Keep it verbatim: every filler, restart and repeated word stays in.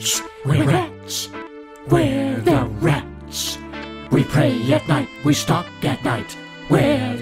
rats, we're rats, we're the rats. We pray at night, we stalk at night, we're